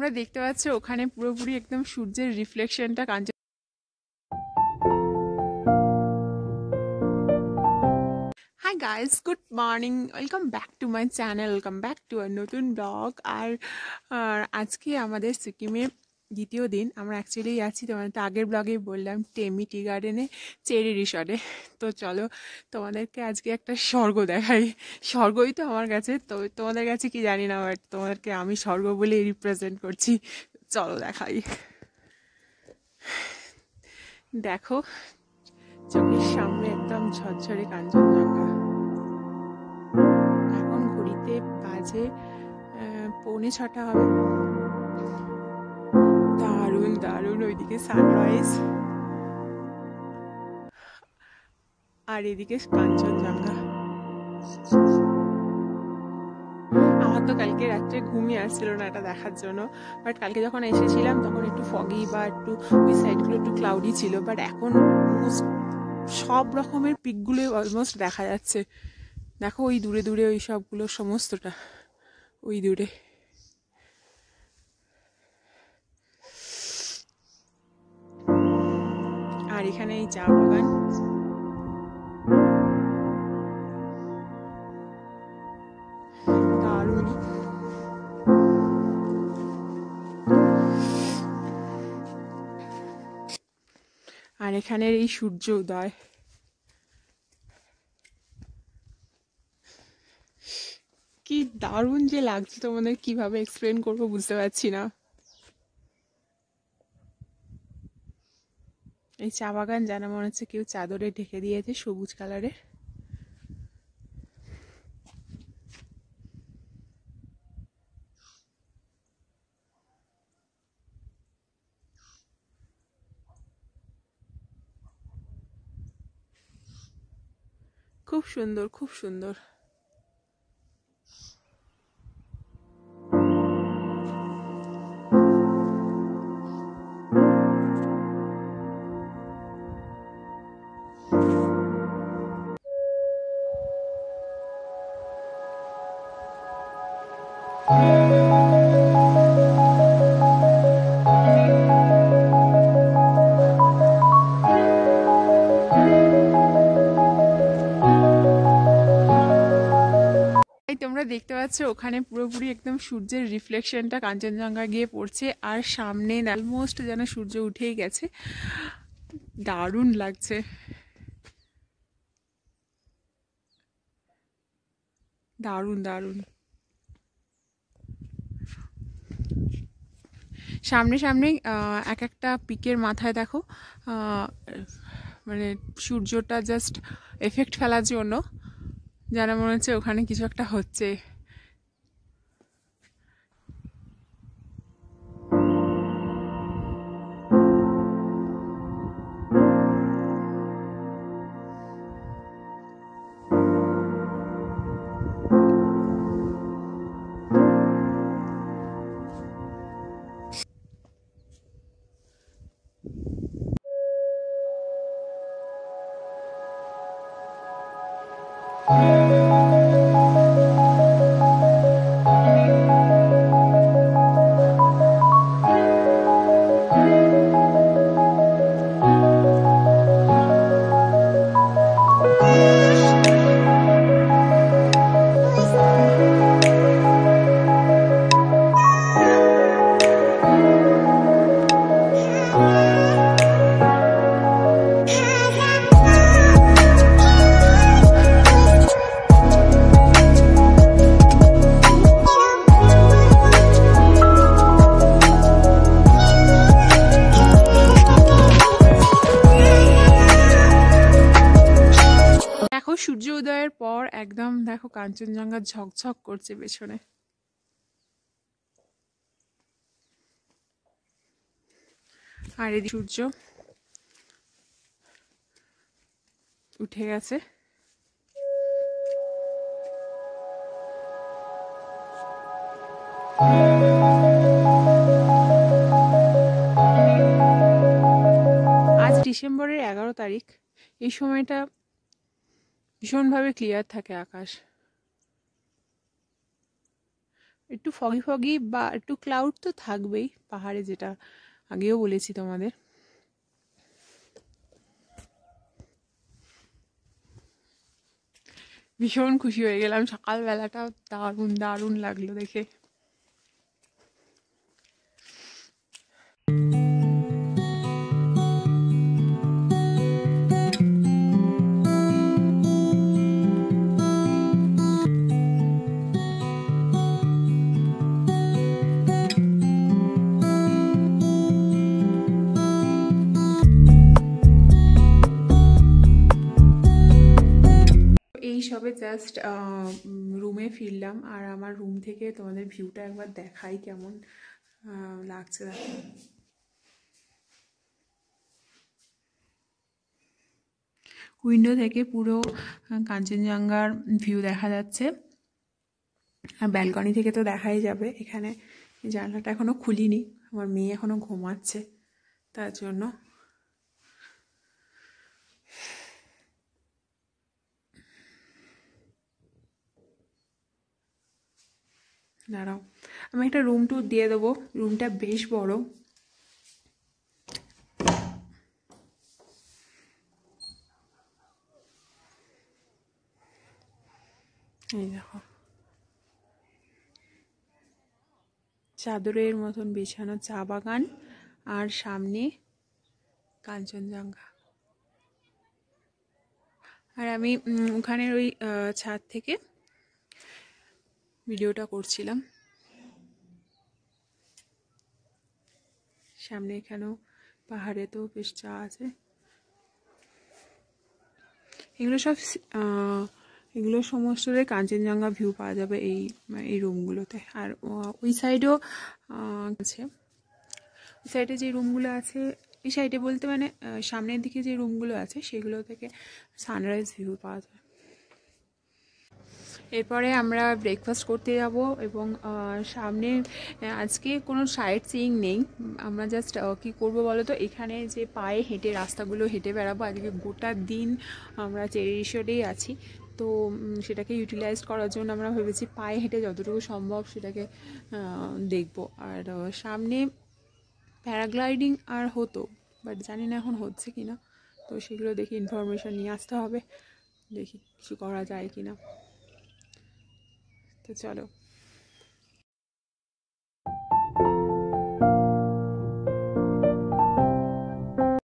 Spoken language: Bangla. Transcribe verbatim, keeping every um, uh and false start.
দেখতে পাচ্ছ ওখানে পুরোপুরি একদম সূর্যের রিফ্লেকশনটা Kanchan. Hi guys, good morning, welcome back to my channel, welcome back to আর নতুন ব্লগ। আর আজকে আমাদের সিকিমে দ্বিতীয় দিন। আমরা অ্যাকচুয়ালি আছি, তোমাদের তো আগের ব্লগেই বললাম, টেমি টি গার্ডেনে চেরি রিসর্টে। তো চলো তোমাদেরকে আজকে একটা স্বর্গ দেখাই। স্বর্গই তো আমার কাছে, তো তোমাদের কাছে কি জানি না, বাট তোমাদেরকে আমি স্বর্গ বলে রিপ্রেজেন্ট করছি। চলো দেখাই। দেখো চোখের সামনে একদম ঝরঝরে কাঞ্চনজঙ্ঘা। এখন ঘড়িতে বাজে পৌনে ছটা হবে। দারুণ দারুণ, ওইদিকে সানরাইজ আর এদিকে কাঞ্চনজঙ্ঘা। আমার তো কালকে রাত্রে ঘুমিয়ে আসছিল না এটা দেখার জন্য, বাট কালকে যখন এসেছিলাম তখন একটু ফগি বা একটু ওই সাইডগুলো একটু ক্লাউডি ছিল, বাট এখন সব রকমের পিকগুলো অলমোস্ট দেখা যাচ্ছে। দেখো ওই দূরে দূরে ওই সবগুলো সমস্তটা ওই দূরে। আর এখানে এই চা বাগান। দারুণ। আর এখানের এই সূর্য উদয়, কি দারুণ যে লাগছে, তোমাদের কিভাবে এক্সপ্লেন করবো বুঝতে পারছি না। এই চা বাগান যেন মনে হচ্ছে কেউ চাদরে ঢেকে দিয়েছে, সবুজ কালারের। খুব সুন্দর, খুব সুন্দর। তোমরা দেখতে পাচ্ছ ওখানে পুরোপুরি একদম সূর্যের রিফ্লেকশনটা কাঞ্চনজঙ্ঘা গিয়ে পড়ছে, আর সামনে অলমোস্ট যেন সূর্য উঠেই গেছে। দারুণ লাগছে, দারুণ দারুণ। সামনে সামনে এক একটা পিকের মাথায় দেখো মানে সূর্যটা জাস্ট এফেক্ট ফেলার জন্য যেন মনে হচ্ছে ওখানে কিছু একটা হচ্ছে। সূর্য উদয়ের পর একদম দেখো কাঞ্চনজঙ্ঘা ঝকঝক করছে পেছনে। আর এদিকে সূর্য উঠে গেছে। আজ ডিসেম্বরের এগারো তারিখ। এই সময়টা ভীষণভাবে ক্লিয়ার থাকে আকাশ। একটু ফগি ফগি বা একটু ক্লাউড তো থাকবেই পাহাড়ে, যেটা আগেও বলেছি তোমাদের। ভীষণ খুশি হয়ে গেলাম, সকালবেলাটা দারুণ দারুণ লাগলো দেখে। এই সবে জাস্ট রুমে ফিরলাম, আর আমার রুম থেকে তোমাদের ভিউটা একবার দেখাই কেমন লাগছে। দেখো উইন্ডো থেকে পুরো কাঞ্চনজঙ্ঘার ভিউ দেখা যাচ্ছে, আর ব্যালকনি থেকে তো দেখাই যাবে। এখানে জানলাটা এখনো খুলিনি, আমার মেয়ে এখনো ঘুমাচ্ছে, তার জন্য। দাঁড়াও, আমি একটা রুম ট্যুর দিয়ে দেবো, রুমটা বেশ বড়। এই দেখো, চাদরের মতন বিছানো চা বাগান, আর সামনে কাঞ্চনজঙ্ঘা। আর আমি ওখানের ওই ছাদ থেকে ভিডিওটা করছিলাম। সামনে এখানেও পাহাড়ে তো বেশ চা আছে। এগুলো সব এগুলো সমস্তটাই কাঞ্চনজঙ্ঘা ভিউ পাওয়া যাবে এই এই রুমগুলোতে। আর ওই সাইডেও আছে, ওই সাইডে যে রুমগুলো আছে, এই সাইডে বলতে মানে সামনের দিকে যে রুমগুলো আছে সেগুলো থেকে সানরাইজ ভিউ পাওয়া যায়। এরপরে আমরা ব্রেকফাস্ট করতে যাব, এবং সামনে আজকে কোনো সাইট সিইং নেই। আমরা জাস্ট কী করবো বলো তো, এখানে যে পায়ে হেঁটে রাস্তাগুলো হেঁটে বেড়াবো। আজকে গোটা দিন আমরা চেরি রিসোর্টেই আছি, তো সেটাকে ইউটিলাইজ করার জন্য আমরা ভেবেছি পায়ে হেঁটে যতটুকু সম্ভব সেটাকে দেখব। আর সামনে প্যারাগ্লাইডিং আর হতো, বাট জানি না এখন হচ্ছে কি না, তো সেগুলো দেখে ইনফরমেশান নিয়ে আসতে হবে, দেখি কিছু করা যায় কি না। তো চলো।